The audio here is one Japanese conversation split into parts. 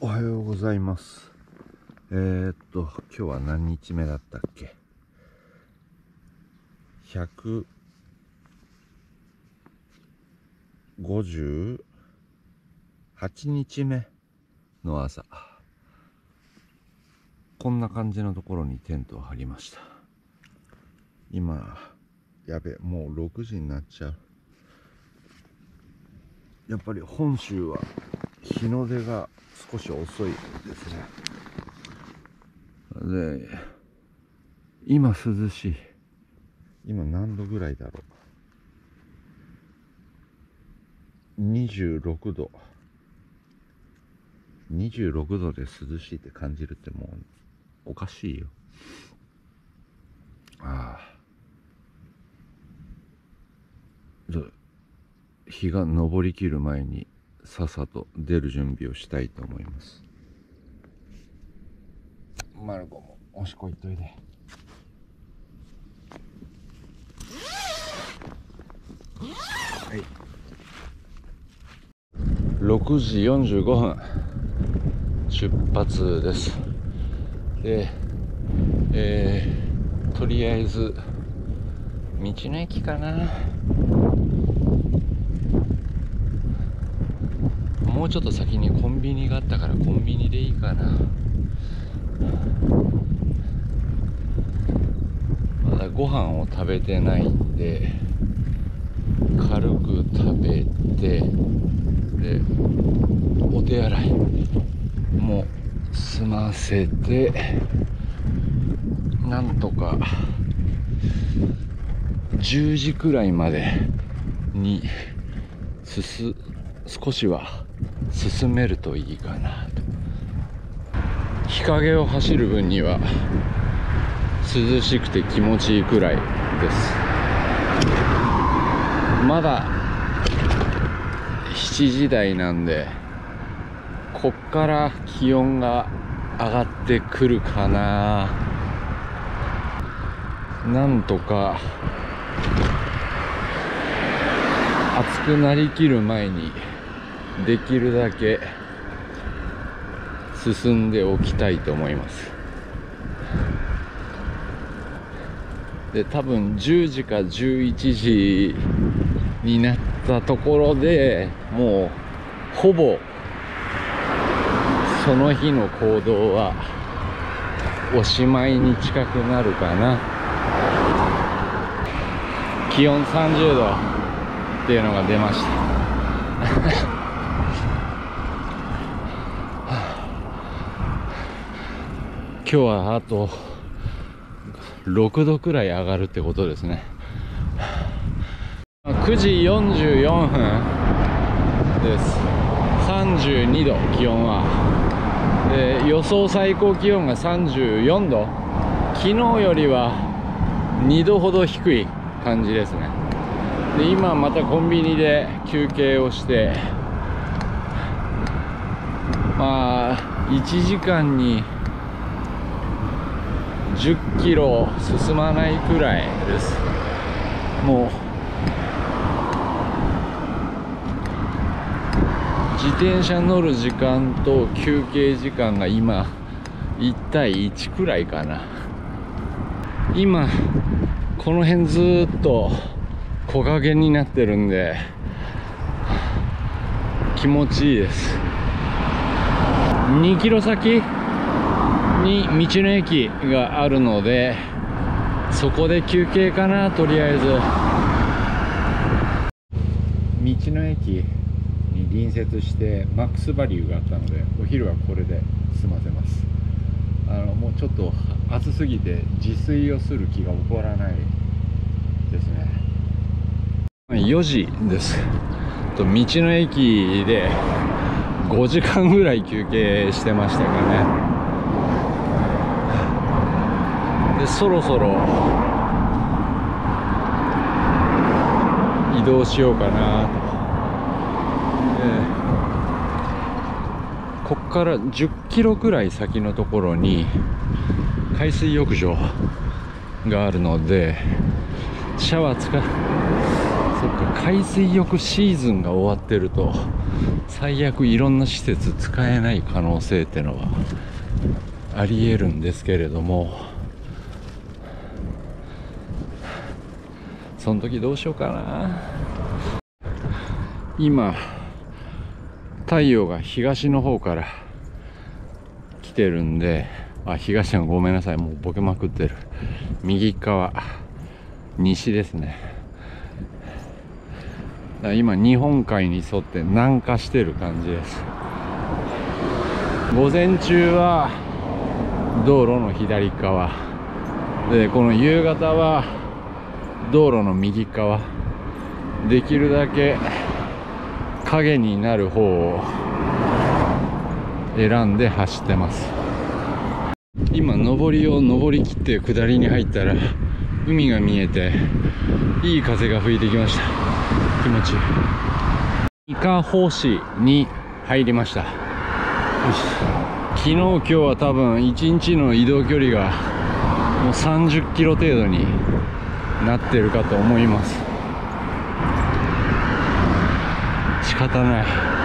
おはようございます。今日は何日目だったっけ。158日目の朝、こんな感じのところにテントを張りました。今やべ、もう6時になっちゃう。やっぱり本州は日の出が少し遅いですね。で、今涼しい。今何度ぐらいだろう。26度。26度で涼しいって感じるってもうおかしいよ。日が昇りきる前にさっさと出る準備をしたいと思います。マルコもおしっこ行っといて。はい、6時45分出発です。で、とりあえず道の駅かな。もうちょっと先にコンビニがあったからコンビニでいいかな。まだご飯を食べてないんで、軽く食べて、でお手洗いも済ませて、なんとか10時くらいまでに少しは進めるといいかなと。日陰を走る分には涼しくて気持ちいいくらいです。まだ7時台なんで、こっから気温が上がってくるかな。なんとか暑くなりきる前にできるだけ進んでおきたいと思います。で、多分10時か11時になったところでもうほぼその日の行動はおしまいに近くなるかな。気温30度っていうのが出ました。今日はあと6度くらい上がるってことですね。9時44分です。32度気温は。で、予想最高気温が34度。昨日よりは2度ほど低い感じですね。で、今またコンビニで休憩をして、まあ1時間に10キロ進まないくらいです。もう自転車乗る時間と休憩時間が今1対1くらいかな。今この辺ずっと木陰になってるんで気持ちいいです。2キロ先に道の駅があるので、そこで休憩かな。とりあえず道の駅に隣接してマックスバリューがあったので、お昼はこれで済ませます。もうちょっと暑すぎて自炊をする気が起こらないですね。4時です。道の駅で5時間ぐらい休憩してましたかね。で、そろそろ移動しようかなと。こっから10キロくらい先のところに海水浴場があるので、シャワーそっか、海水浴シーズンが終わってると最悪いろんな施設使えない可能性ってのはありえるんですけれども、その時どうしようかな。今太陽が東の方から来てるんで、東はごめんなさい、もうボケまくってる。右側西ですね。だから今日本海に沿って南下してる感じです。午前中は道路の左側で、この夕方は道路の右側、できるだけ影になる方を選んで走ってます。今上りを上りきって下りに入ったら海が見えていい風が吹いてきました。気持ちいい。伊香保市に入りました。よし。昨日今日は多分1日の移動距離がもう30キロ程度になってるかと思います。仕方ない。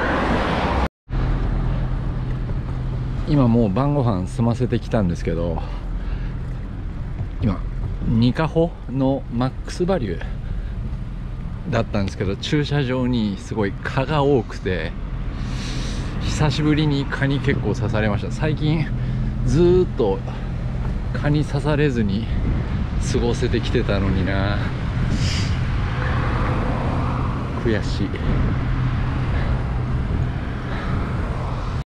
今もう晩ご飯済ませてきたんですけど、今ニカホのマックスバリューだったんですけど、駐車場にすごい蚊が多くて久しぶりに蚊に結構刺されました。最近ずーっと蚊に刺されずに過ごせてきてたのにな、悔しい。